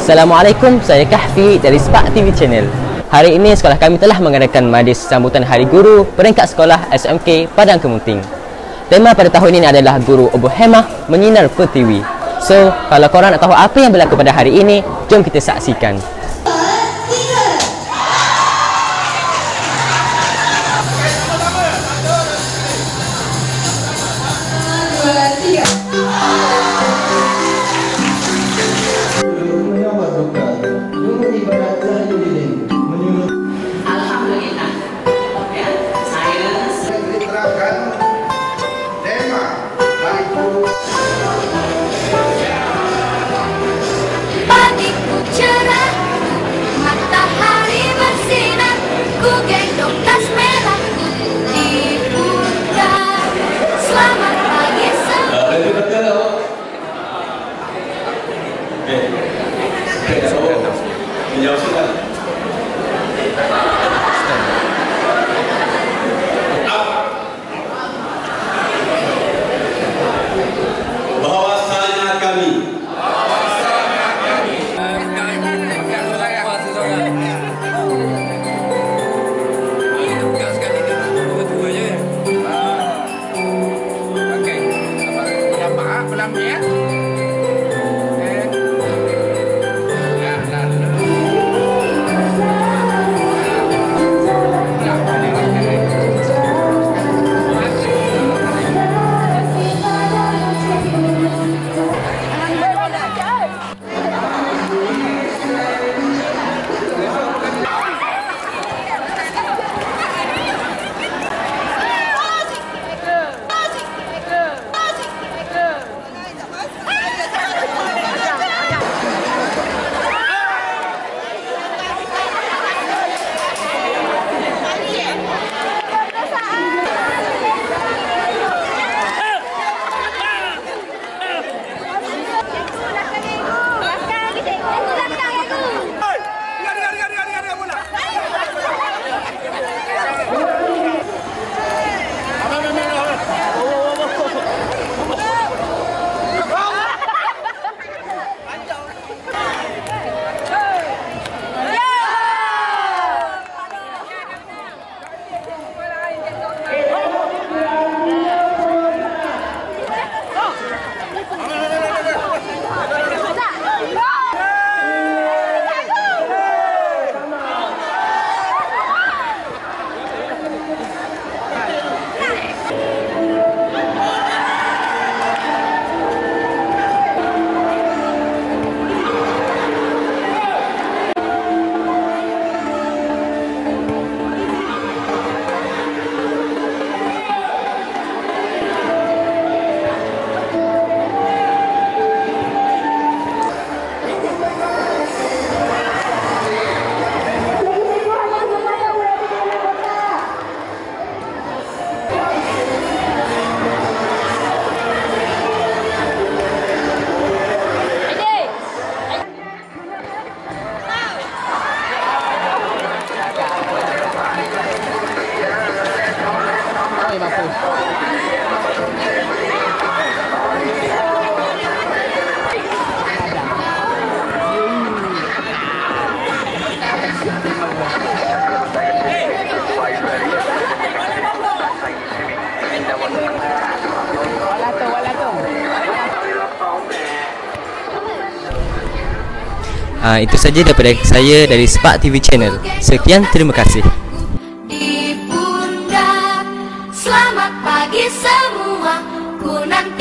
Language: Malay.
Assalamualaikum, saya Kahfi dari SMK TV Channel. Hari ini sekolah kami telah mengadakan majlis sambutan Hari Guru peringkat sekolah SMK Padang Kemunting. Tema pada tahun ini adalah Guru Obor Hemah Menyinari Pertiwi. So, kalau korang nak tahu apa yang berlaku pada hari ini, jom kita saksikan. Itu saja daripada saya dari SMK TV Channel. Sekian, terima kasih. Selamat pagi semua, ku nanti